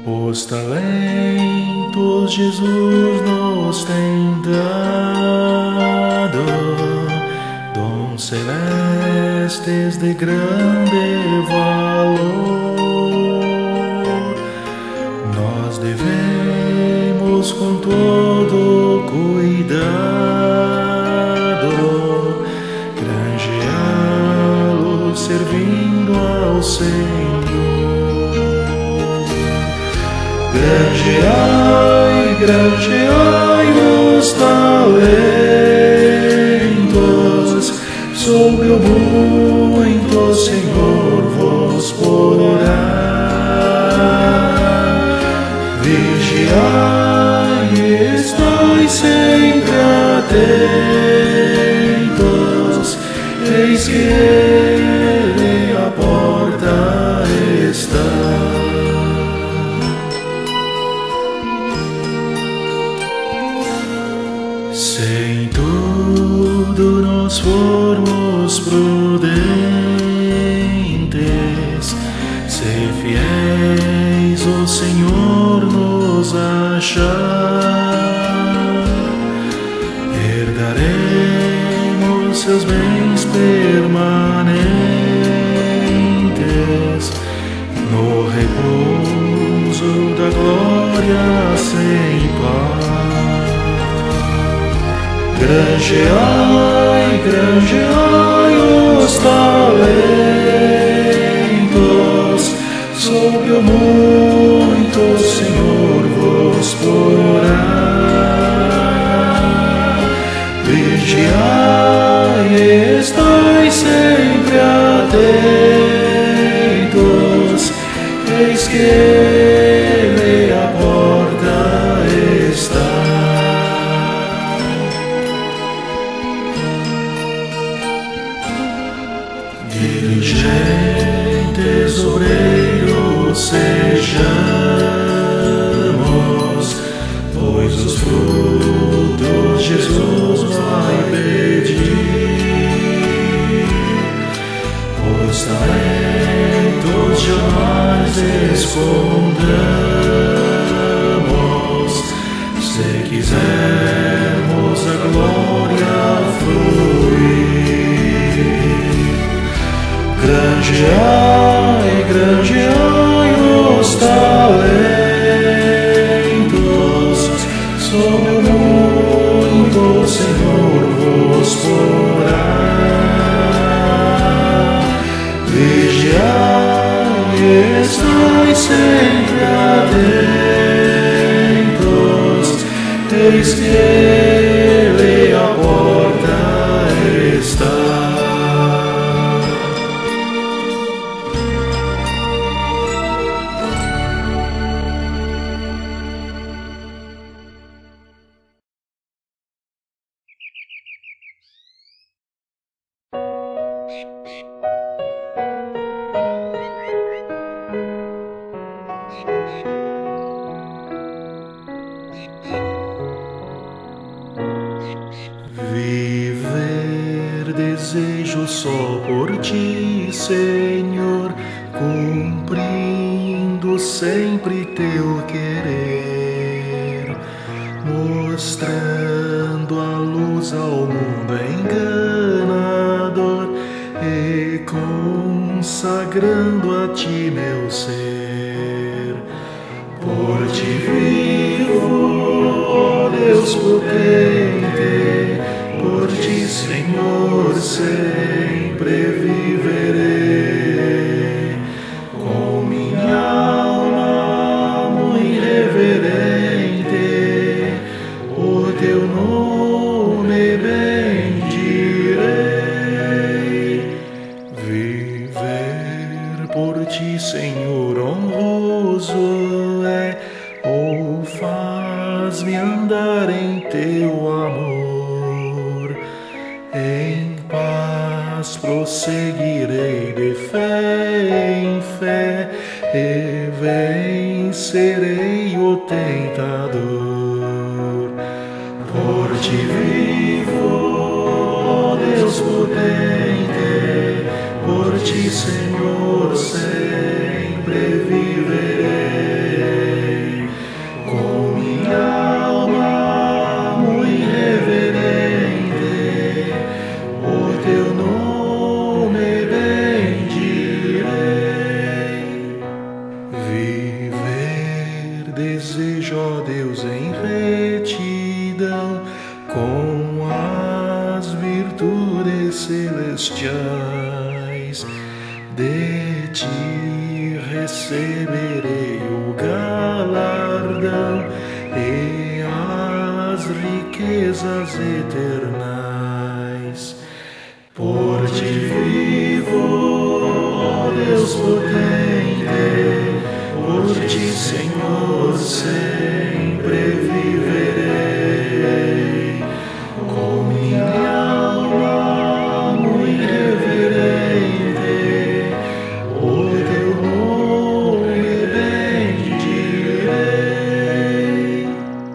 Os talentos Jesus nos tem dado, dons celestes de grande valor. Nós devemos com todo cuidado granjeá-los servindo ao Senhor. Granjeai os talentos, sobre o muito Senhor vos porá. Vigiai e estai sempre atentos, eis que Ele à porta está. Se em tudo nós formos prudentes, se fiéis o Senhor nos achar, herdaremos seus bens permanentes, no repouso da glória sem par. Granjeai os talentos, sobre o muito o Senhor vos porá. Vigiai e estai sempre atentos, eis que Ele à porta está. Diligentes obreiros sejamos, pois os frutos Jesus vai pedir. Os talentos jamais escondamos, se quisermos a glória fluir. Granjeai os talentos, sobre o muito o Senhor vos porá. Vigiai e estai sempre atentos, eis que Ele à porta está. Viver desejo só por ti, Senhor, cumprindo sempre teu querer, mostrando a luz ao mundo enganador e consagrando a ti meu ser. Por ti vivo, ó Deus potente, por ti, Senhor, sempre viverei. Com minha alma muito reverente, o teu nome bendirei. Viver por ti, Senhor, honroso é, ou faz-me andar em teu amor. Em paz prosseguirei de fé em fé e vencerei o tentador. Por ti vivo, ó Deus potente, por ti, Senhor, sempre viverei. viver desejo, ó Deus, em retidão, com as virtudes celestiais. De ti receberei o galardão e as riquezas eternas. Por ti vivo, ó Deus potente, por ti, Senhor, sempre viverei. Com minha alma muito reverente, o teu nome bendirei.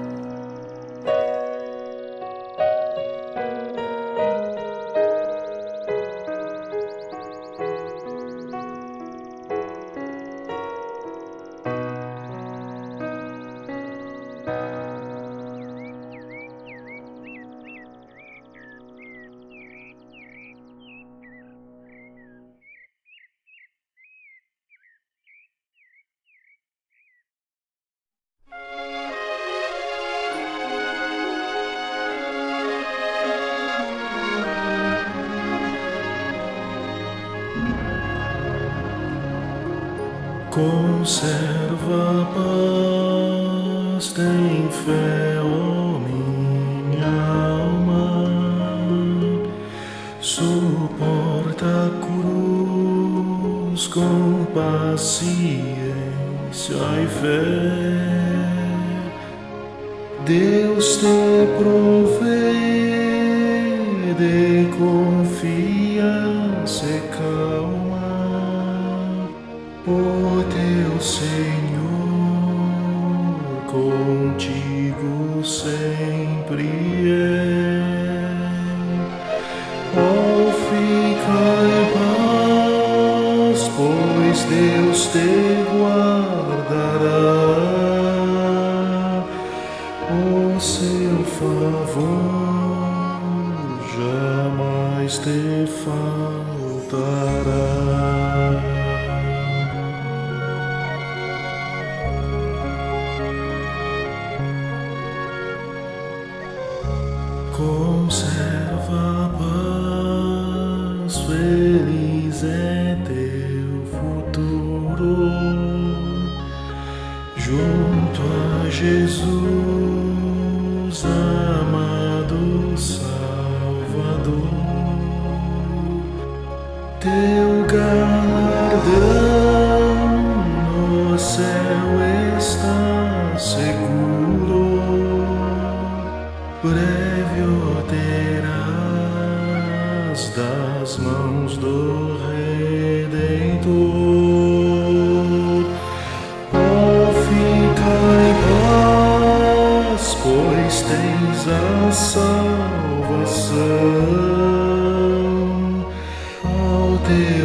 Conserva a paz, tem fé, ó minha alma, suporta a cruz com paciência e fé. Deus te provê de confiança e calma. O teu Senhor contigo sempre é. Oh, fica em paz, pois Deus te guardará. O seu favor jamais te faltará. Conserva a paz, feliz é teu futuro, junto a Jesus, amado Salvador. Teu galardão no céu está seguro, breve o terás das mãos do Redentor. Oh, fica em paz, pois tens a salvação. Ao teu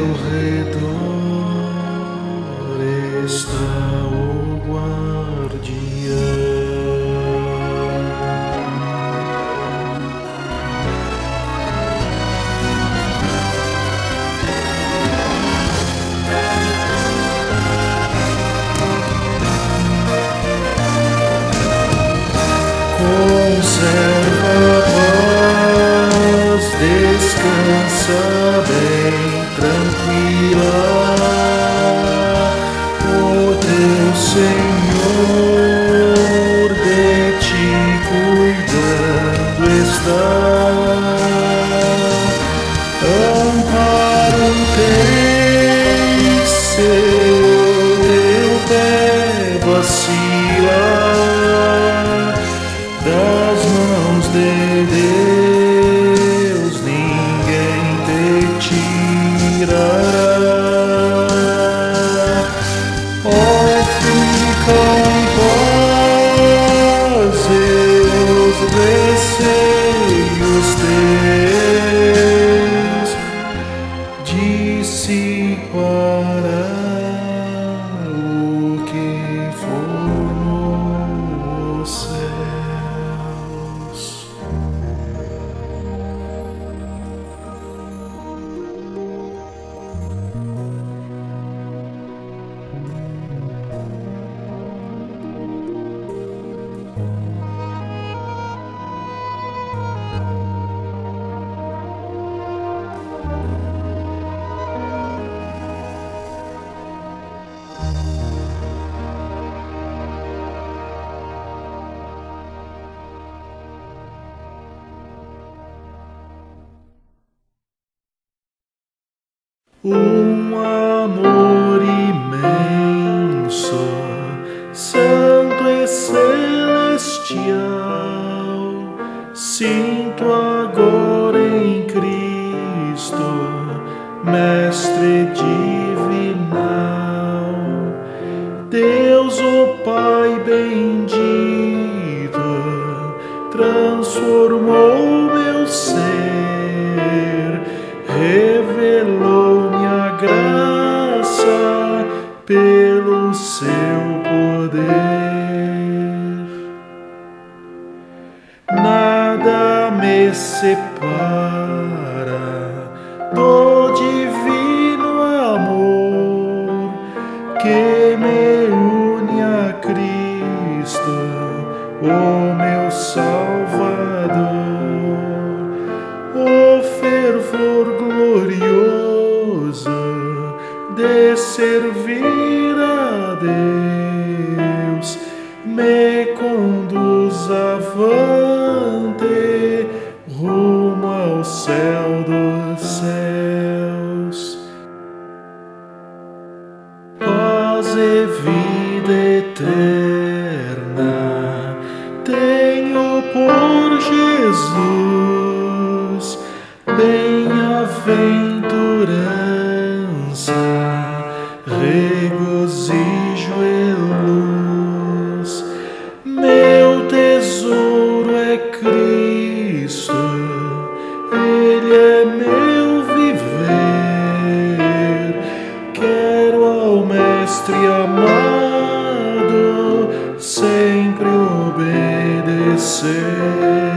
redor está o guardião. Conserva a paz, descansa bem tranquila. O teu Senhor de ti cuidando está. Amparo tens, se o teu pé vacila. Das mãos de Deus ninguém te tirará. Oh, fica em paz, os receios teus dissipará o que for. um amor imenso, santo e celestial. Sinto agora em Cristo, Mestre divinal, Deus o Pai bendito, transformou meu ser, revelou-me a graça pelo seu poder. Nada me separa do divino amor que me une a Cristo, o meu Salvador. O fervor glorioso de servir a Deus me conduz avante rumo ao céu dos céus. Paz e vida eterna tenho por Jesus, bem-aventurança, regozijo e luz. Meu tesouro é Cristo, Ele é meu viver. Quero ao Mestre amado sempre obedecer.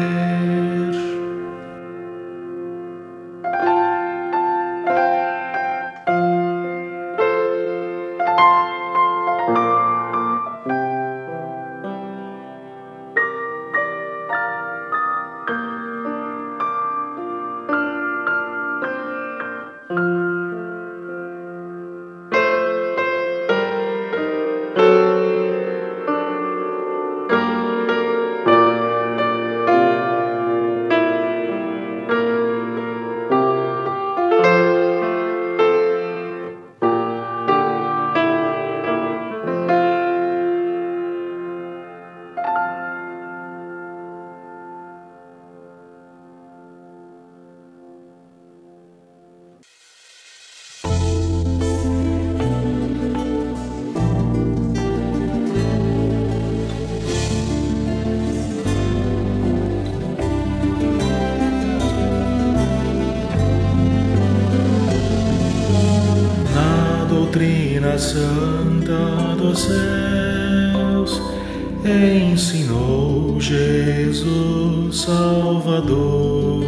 Doutrina santa dos céus ensinou Jesus Salvador.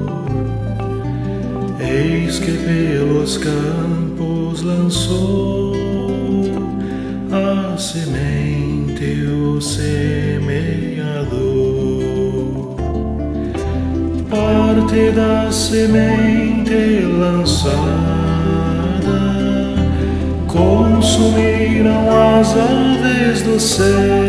Eis que pelos campos lançou a semente o semeador. Parte da semente lançada consumiram as aves do céu,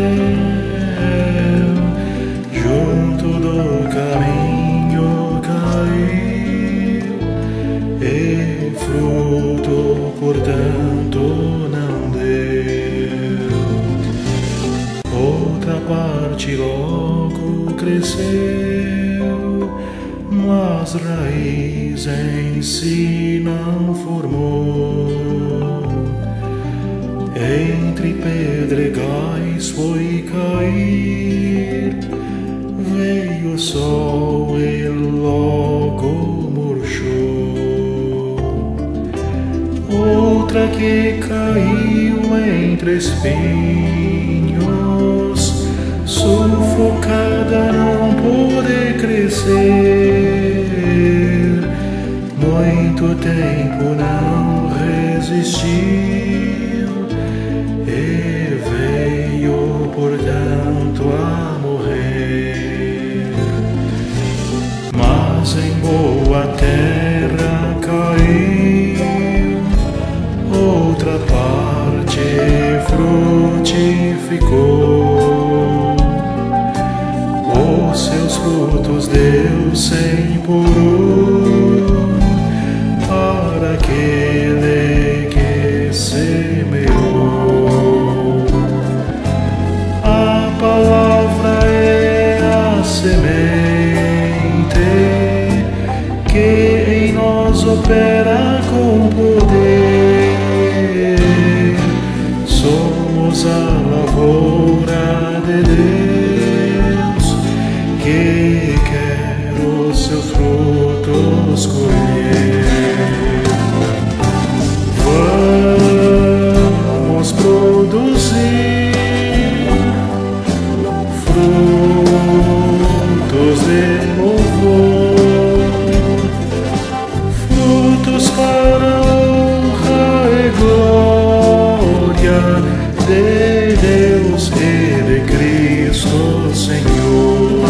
junto do caminho caiu, e fruto, portanto, não deu. Outra parte logo cresceu, mas raiz em si não formou. Entre pedregais foi cair, veio o sol e logo murchou. Outra que caiu entre espinhos, sufocada não pôde crescer. Muito tempo não resistiu, portanto, a morrer. Mas em boa terra caiu, outra parte frutificou. Os seus frutos deu 100 por um, para que opera com poder. Somos a lavoura de Deus que quer os seus frutos colher. Vamos produzir frutos de louvor, frutos para a honra e glória de Deus e de Cristo Senhor.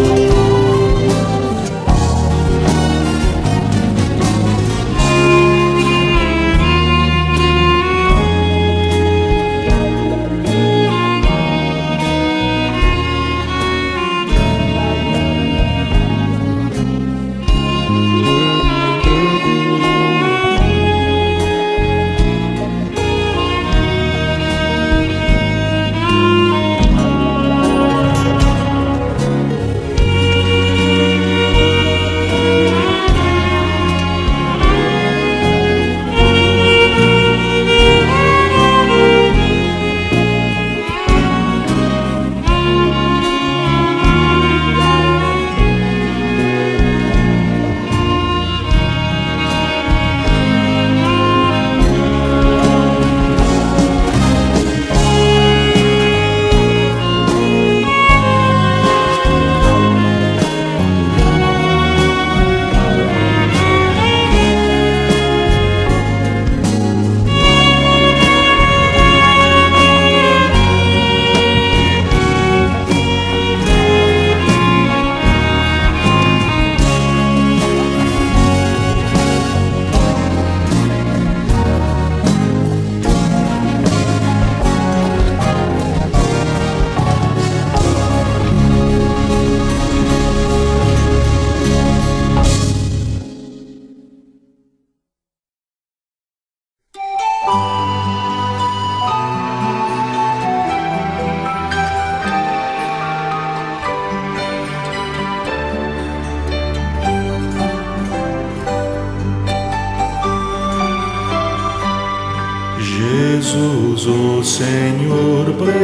Jesus, o Senhor,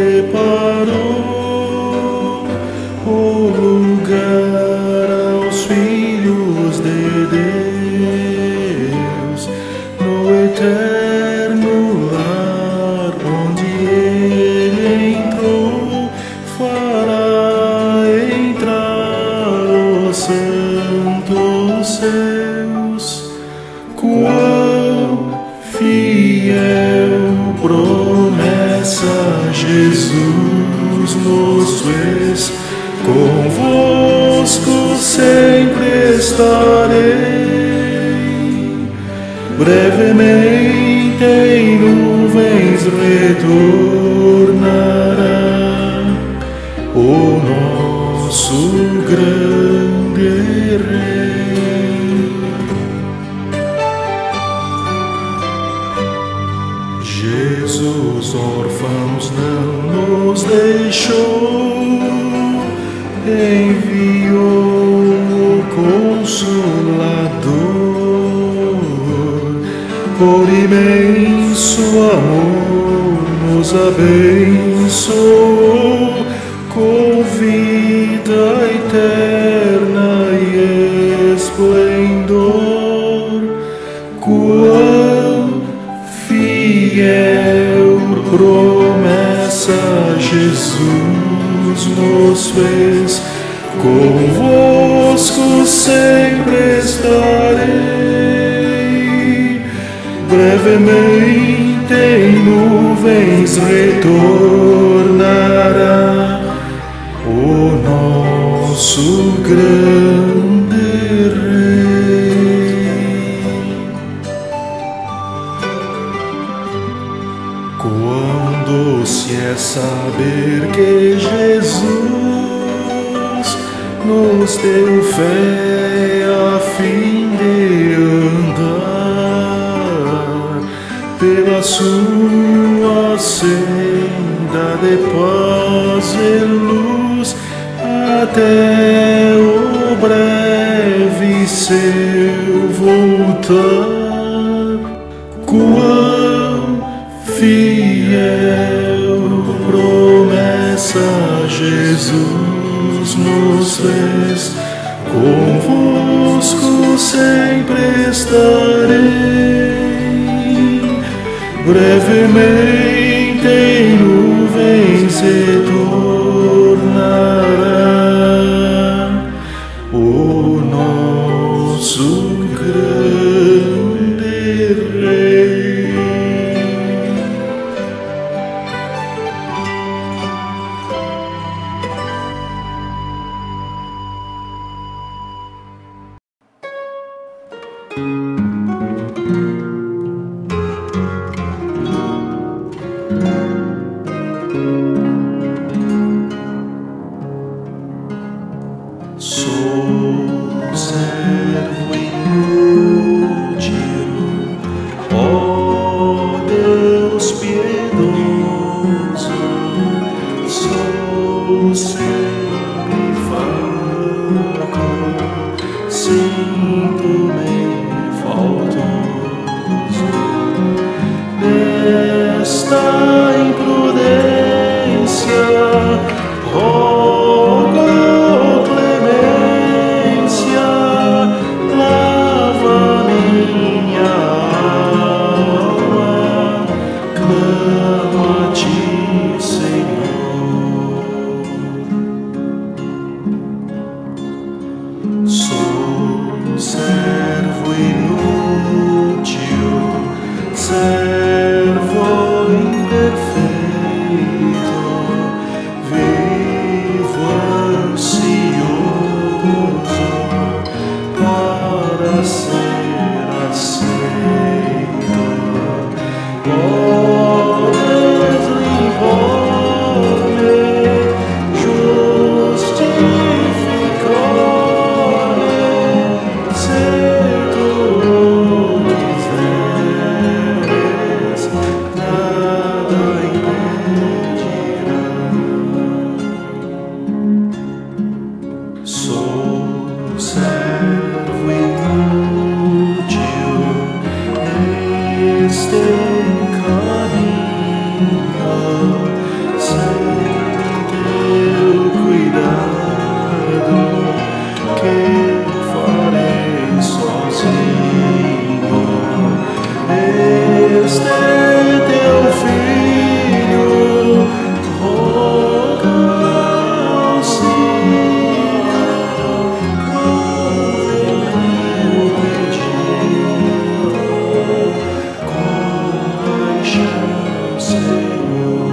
preparou o lugar aos filhos de Deus no eterno lar onde Ele entrou, fará entrar os santos seus. Quão fiel promessa Jesus nos fez, convosco sempre estarei, brevemente em nuvens retornará o nosso grande Rei. Jesus, órfãos, não nos deixou, enviou o Consolador, por imenso amor nos abençoou com vida eterna e esplendor. Quão fiel promessa Jesus nos fez, convosco sempre estarei, brevemente em nuvens retornará o nosso grande Rei. Quão doce é saber que Jesus nos deu fé a fim de andar pela sua senda de paz e luz até o breve breve seu voltar. Quão fiel promessa Jesus nos fez, convosco sempre estarei, brevemente em nuvens se tornará o nosso grande Rei. Sou servo inútil, ó Deus piedoso, sou sempre fraco, sinto-me faltoso desta imprudência. Sou servo inútil, servo imperfeito, vivo ansioso para ser aceito. Podes limpar-me, justificar-me, se tu quiseres, nada impedirá. Sou servo inútil neste caminho, sem teu cuidado, que farei sozinho. Este teu filho roga auxílio, ouve meu pedido, compaixão, Senhor.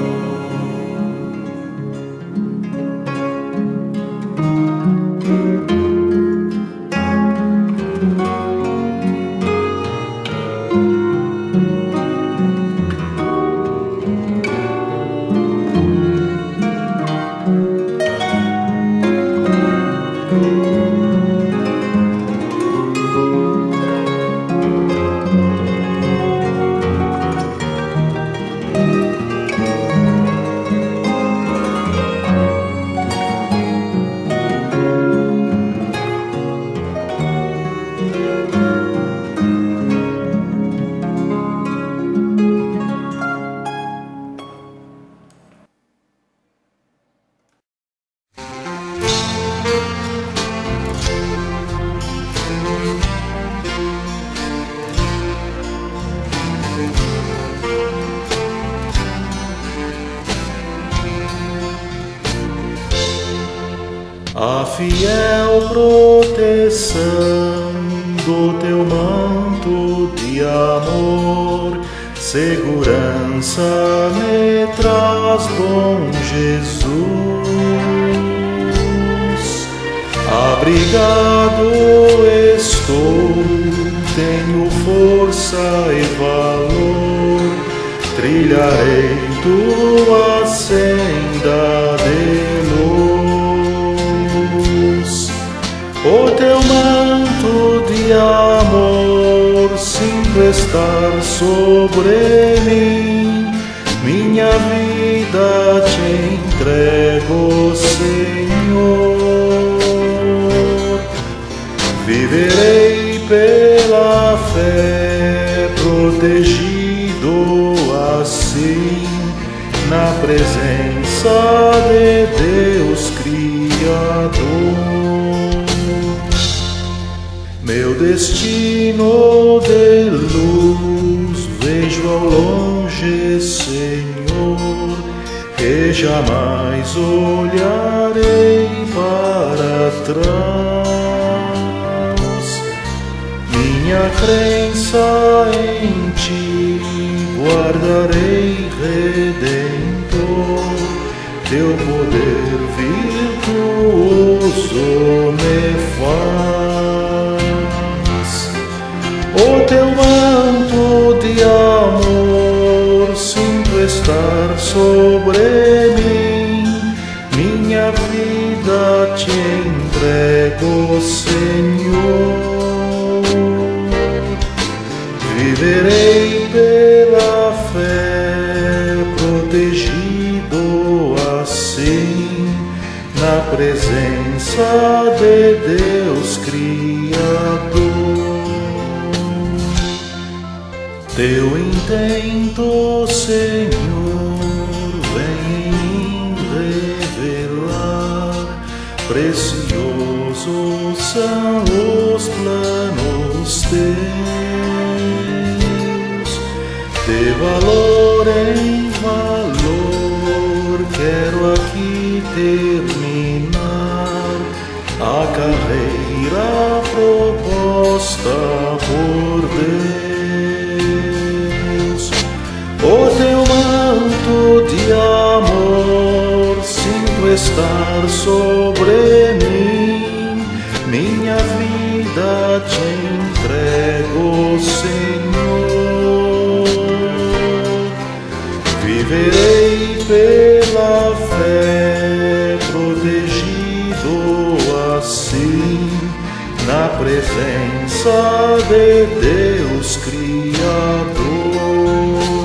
A fiel proteção do teu manto de amor, segurança me traz, bom Jesus. Abrigado estou, tenho força e valor, trilharei tua senda de luz. O teu manto de amor sinto estar sobre mim, minha vida te entrego, Senhor. Viverei pela fé, protegido assim, na presença de Deus Criador. Meu destino de luz vejo ao longe, Senhor, e jamais olharei para trás. Minha crença em Ti guardarei, Redentor, Teu poder virtuoso me faz. O Teu manto de amor sinto estar sobre mim, minha vida Te entrego, Senhor. Viverei pela fé, protegido assim, na presença de Deus Criador. Teu intento, Senhor, vem em mim revelar, preciosos são os planos Teus. De valor em valor, quero aqui terminar a carreira proposta por Deus. O Teu manto de amor sinto estar sobre mim, minha vida Te entrego, Senhor. Viverei pela fé, protegido assim, na presença de Deus Criador.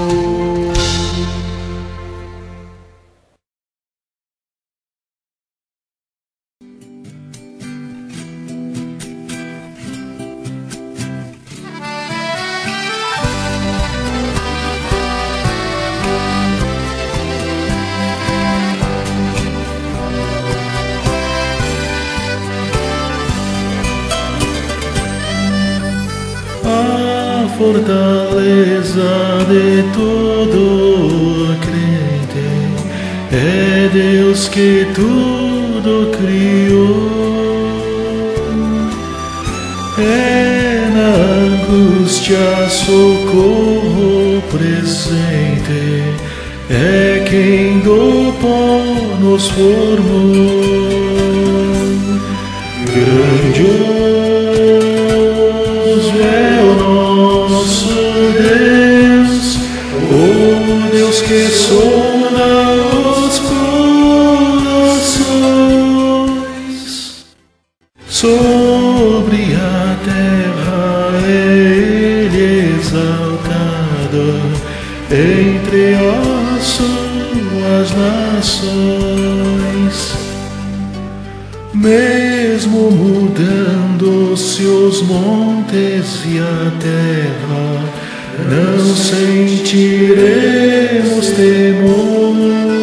Fortaleza de todo crente é Deus que tudo criou. É na angústia socorro presente, é quem do pó nos formou. Grandioso é o nosso Deus, o Deus que sonda os corações. Sobre a terra é Ele exaltado, entre as suas nações. Mesmo mudando-se os montes e a terra, não sentiremos temor.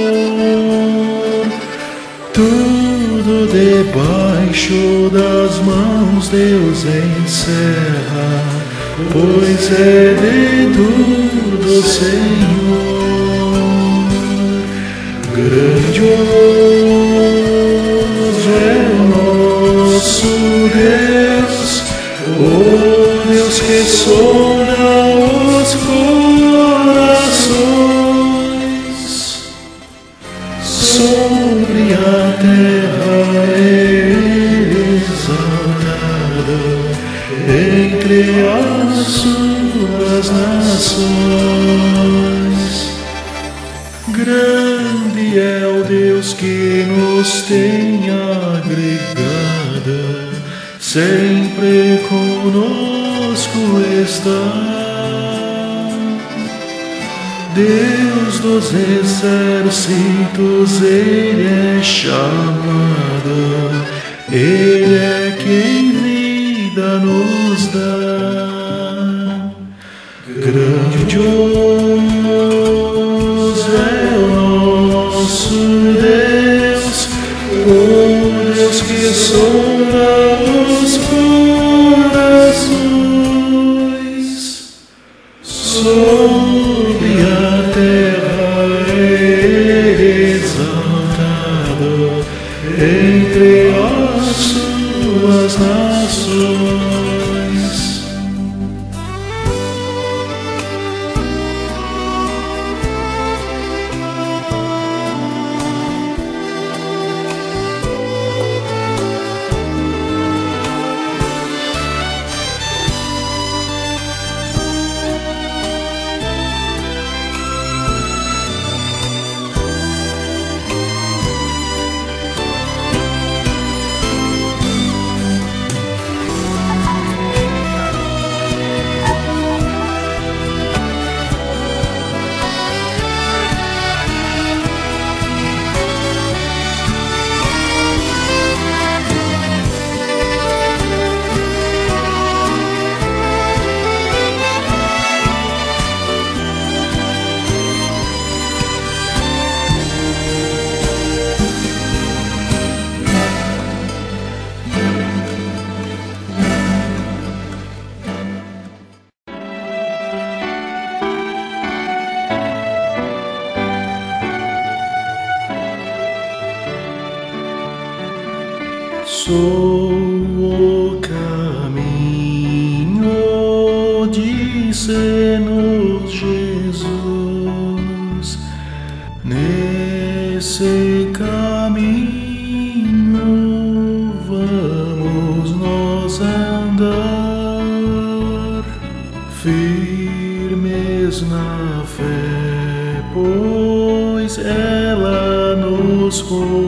Tudo debaixo das mãos Deus encerra, pois é de tudo Senhor. Grandioso é o nosso Deus, o Deus que sonda os corações. Sobre a terra é Ele exaltado, entre as suas nações. Grande é o Deus que nos tem agregado, sempre conosco está. Deus dos exércitos, Ele é chamado, Ele é quem vida nos dá. Grandioso é o nosso Deus, o Deus que sonda os corações. Sobre a terra Ele exaltado entre as suas nações. Sou o caminho, disse-nos Jesus. Nesse caminho vamos nós andar, firmes na fé, pois ela nos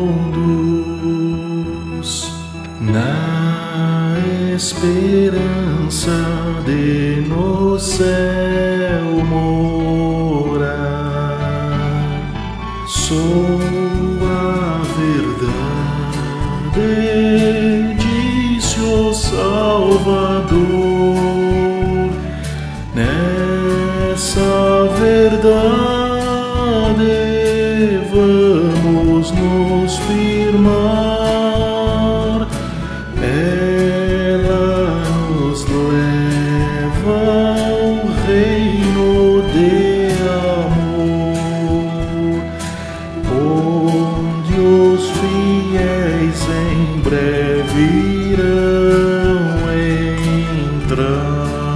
conduz. Na esperança de no céu morar, sou a verdade, disse o Salvador. Nessa verdade vamos nos firmar. Ela nos leva ao reino de amor, onde os fiéis em breve irão entrar.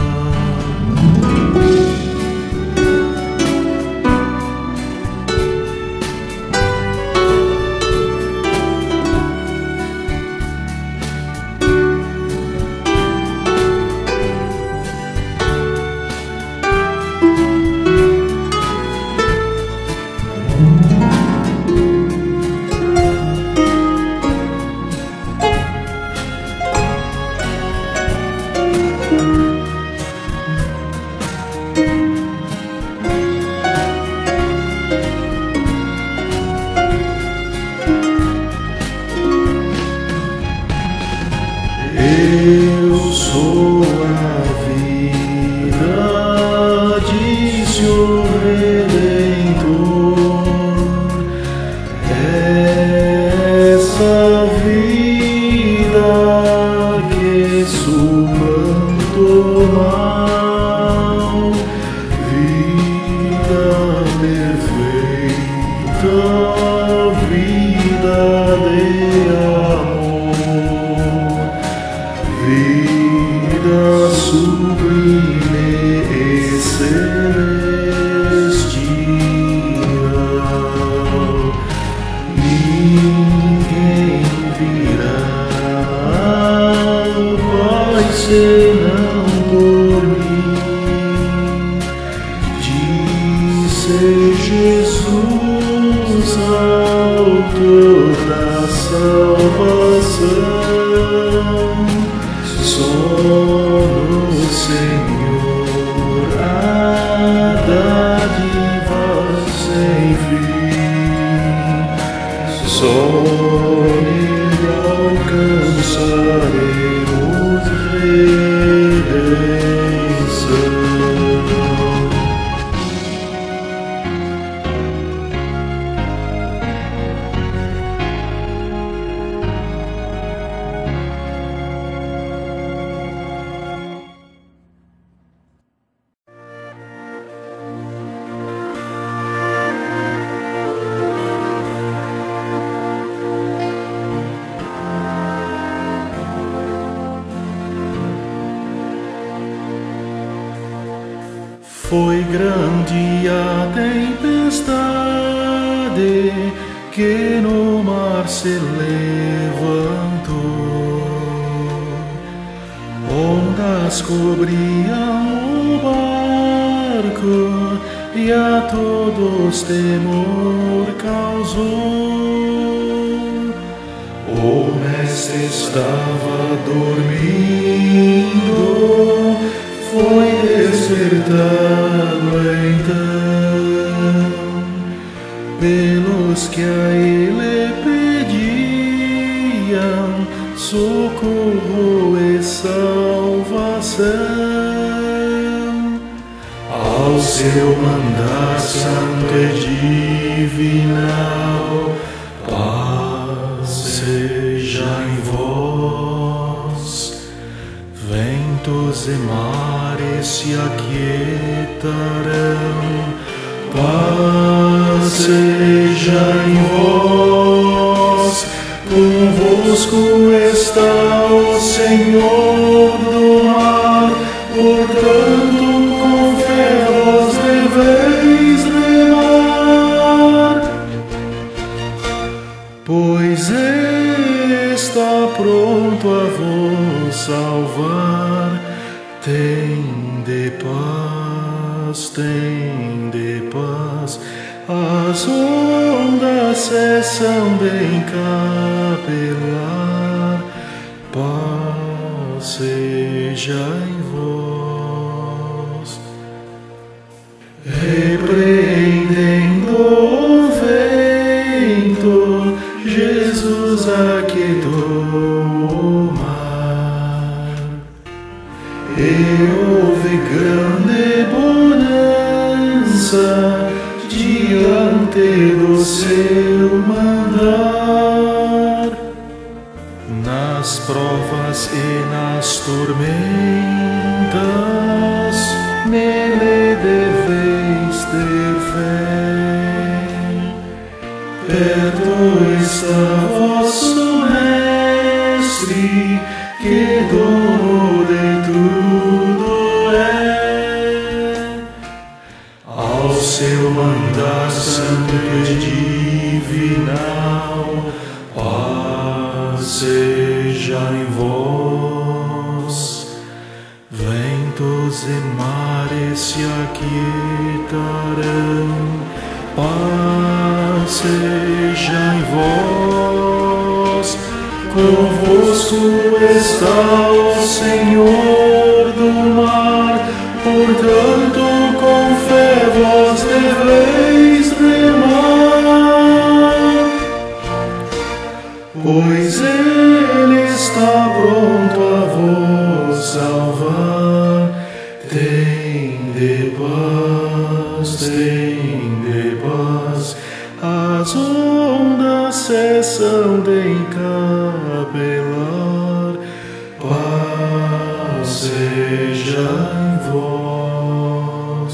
Eu sou a vida, disse o Redentor. Essa vida que suplantou mal, vida perfeita, vida de amor, vida sublime e celestial. Ninguém virá ao Pai senão por mim, disse Jesus, autor da salvação. Só no Senhor há dádivas sem fim, só nele alcançaremos redenção. Foi grande a tempestade que no mar se levantou, ondas cobriam o barco e a todos temor causou. O mestre estava dormindo, foi despertado então pelos que a ele pediam socorro e salvação. Ao seu mandar santo e divinal, paz seja em vós. Ventos e mares se aquietarão, paz seja em vós. Convosco está o Senhor do mar, portanto com fé vós deveis remar, pois está pronto a vos salvar. Tende paz, as ondas cessam de encapelar, paz seja em vós. Repreendendo o vento, Jesus aquietou o mar, e houve grande bonança diante do seu mandar. Nas provas e nas tormentas, nele deveis ter fé. Perto está vosso Mestre, que dono de tudo é. Ao seu mandar santo e divinal, paz seja em vós. Ventos e mares se aquietarão, paz seja em vós. Convosco está o Senhor do mar, portanto com fé vós deveis remar, pois Ele está pronto a vos salvar. Tende paz, as ondas cessam de encapelar, paz seja em vós.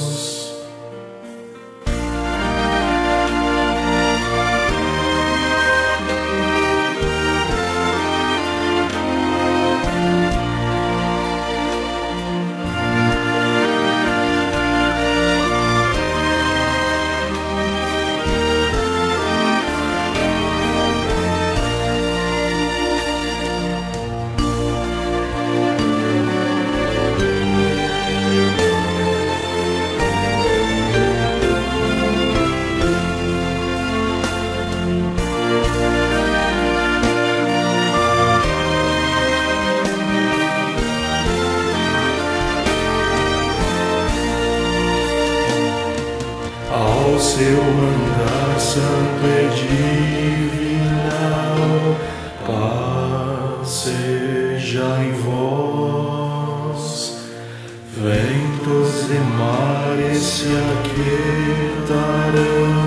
se aquietarão.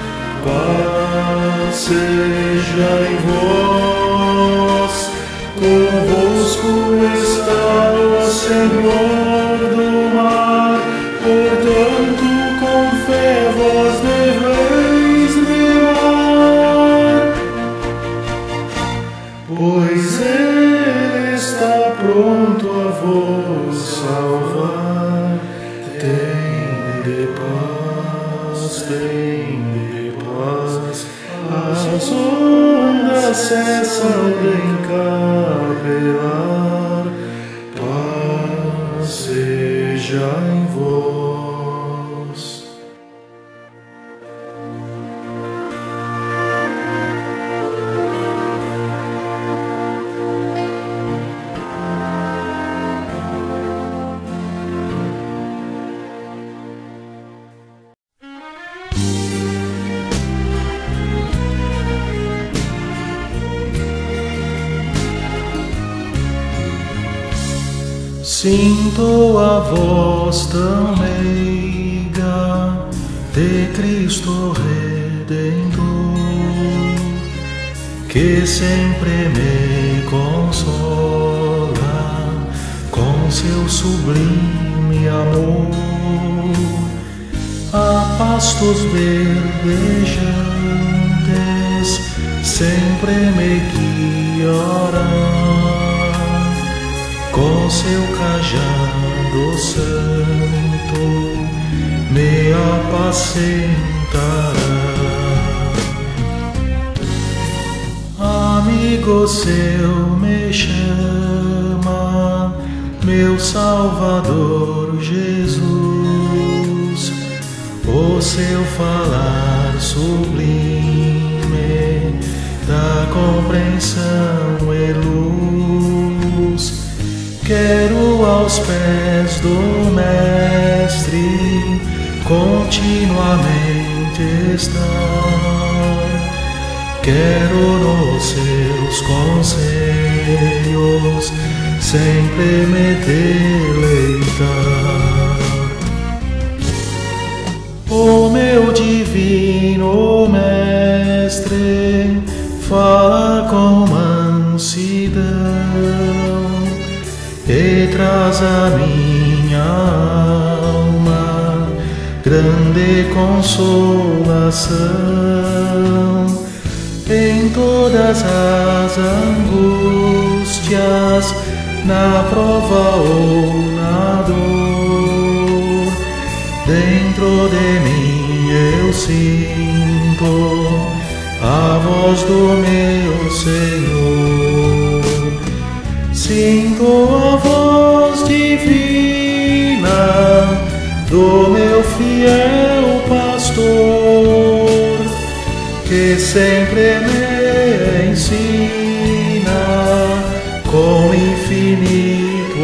Paz seja em vós, convosco está o Senhor do mar, portanto com fé vós deveis remar, pois Ele está pronto a vos salvar. Tende paz, as ondas cessam de encapelar. Paz seja em vós. Sinto a voz tão meiga de Cristo Redentor, que sempre me consola com seu sublime amor. A pastos verdejantes sempre me guiará, com seu cajado santo me apacentará. Amigo seu me chama, meu Salvador Jesus. O seu falar sublime da compreensão e luz. Quero aos pés do Mestre continuamente estar. Quero nos seus conselhos sempre me deleitar. O meu divino Mestre fala com mansidão e traz a minha alma grande consolação. Em todas as angústias, na prova ou na dor, dentro de mim eu sinto a voz do meu Senhor. Sinto a voz divina do meu fiel pastor, que sempre me ensina com infinito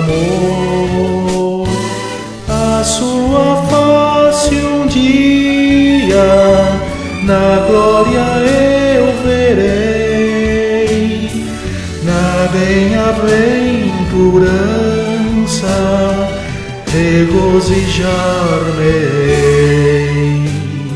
amor. A sua face um dia na glória eu verei, na bem-aventurança regozijar-me-ei.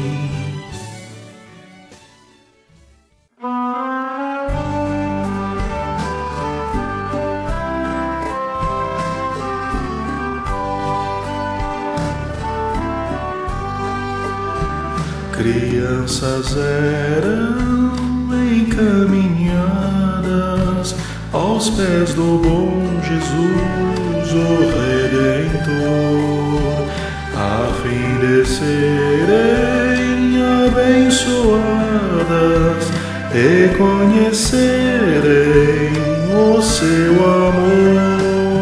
Crianças eram encaminhadas aos pés do bom Jesus, o Redentor, a fim de serem abençoadas e conhecerem o seu amor.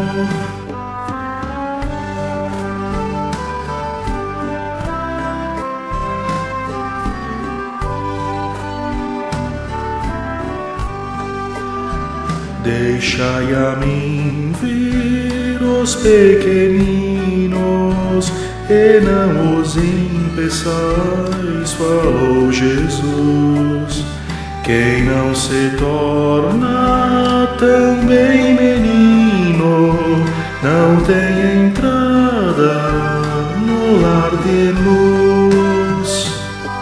Deixai a mim vir os pequeninos e não os impeçais, falou Jesus. Quem não se torna também menino não tem entrada no lar mar de luz.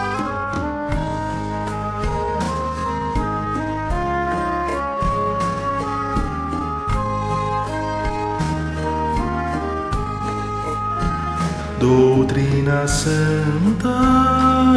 Doutrina santa,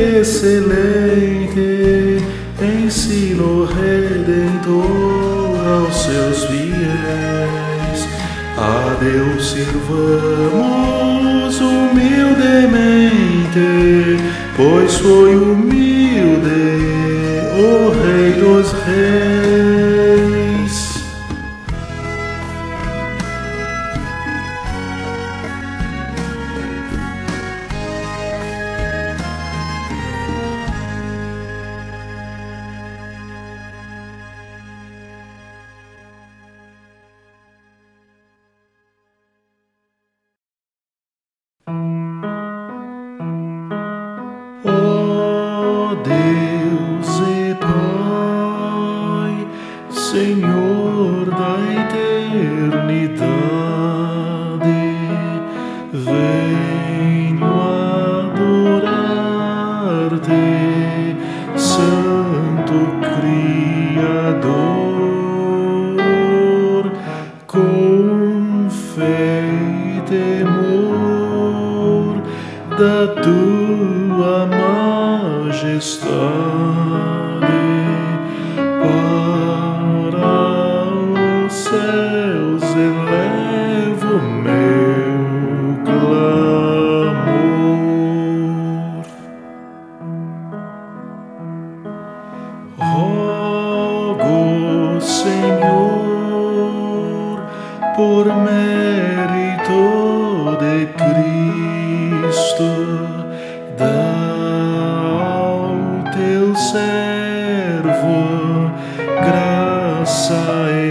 excelente, ensino redentor aos seus fiéis. A Deus sirvamos humildemente, pois foi humilde o Rei dos Reis. Ó Deus e Pai, Senhor da eternidade, venho adorar-te, Santo Criador, com fé e temor da tua majestade. Para os céus elevo meu clamor. Rogo, Senhor, por mérito de Cristo, dá ao teu servo graça e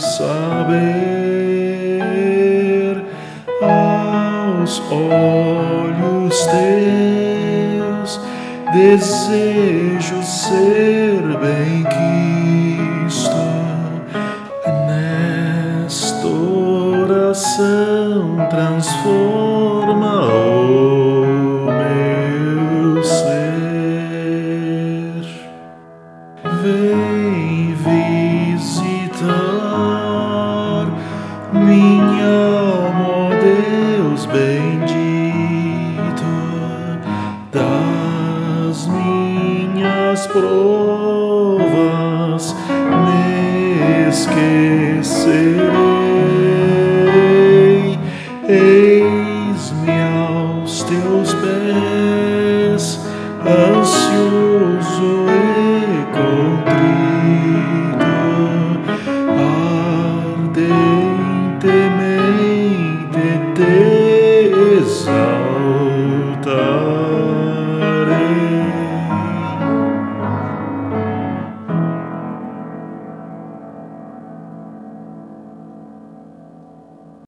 saber, aos olhos teus desejo ser bem quisto. Nesta oração transforma o meu ser. Vem visitar minha alma, ó Deus bendito, das minhas provas me esquecerei. Eis-me aos teus pés,